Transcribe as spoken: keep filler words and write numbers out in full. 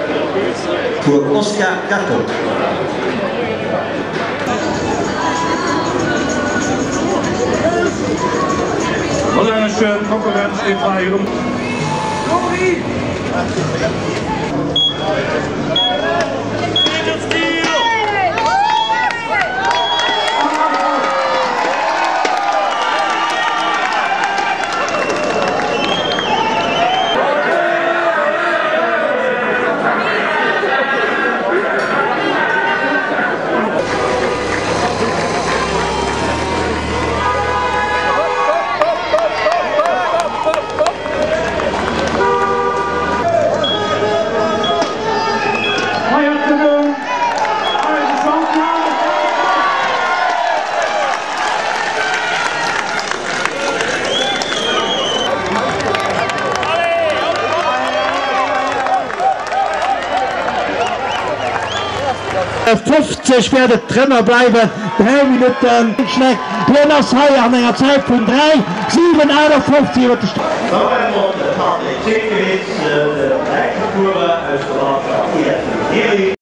Voor Oscar Gatto. Holländische Konkurrenz in Freirum. fünfzig werden Trainer bleiben, drei Minuten schlecht. Jonas Heyer an einer Zeit von drei, sieben einundfünfzig wird es. Zo en dan de